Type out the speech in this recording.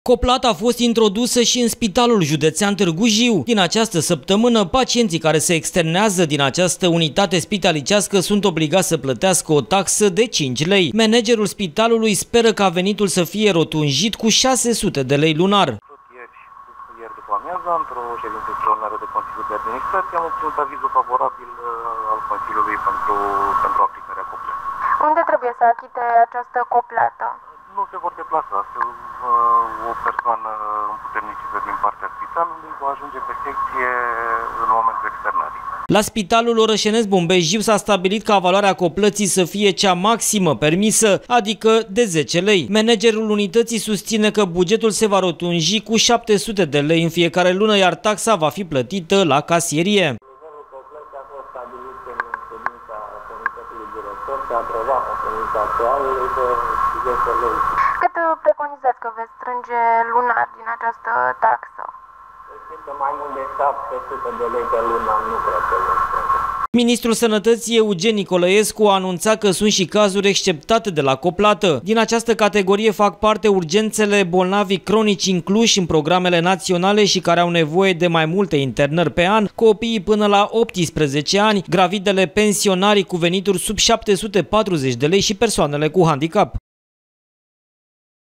Coplata a fost introdusă și în Spitalul Județean Târgu Jiu. Din această săptămână, pacienții care se externează din această unitate spitalicească sunt obligați să plătească o taxă de 5 lei. Managerul spitalului speră ca venitul să fie rotunjit cu 600 de lei lunar. Ieri după amiază, într-o ședință extraordinară de Consiliul de Administrație, am obținut avizul favorabil al Consiliului pentru aplicarea coplatei. Unde trebuie să achite această coplată? Nu se vor deplasa. O persoană împuternicită din partea spitalului va ajunge pe secție în momentul externării. La Spitalul Orășenesc Bombejiu s-a stabilit ca valoarea coplății să fie cea maximă permisă, adică de 10 lei. Managerul unității susține că bugetul se va rotunji cu 700 de lei în fiecare lună, iar taxa va fi plătită la casierie. Nivelul coplății a fost stabilit în ședința Comitetului Director, se aprobat în ședința actuală de 10 lei. Cât preconizați că veți strânge lunar din această taxă? Cred că mai mult de 700 de lei pe lună nu cred că vom strânge. Ministrul Sănătății Eugen Nicolăescu a anunțat că sunt și cazuri exceptate de la coplată. Din această categorie fac parte urgențele bolnavii cronici incluși în programele naționale și care au nevoie de mai multe internări pe an, copiii până la 18 ani, gravidele, pensionarii cu venituri sub 740 de lei și persoanele cu handicap.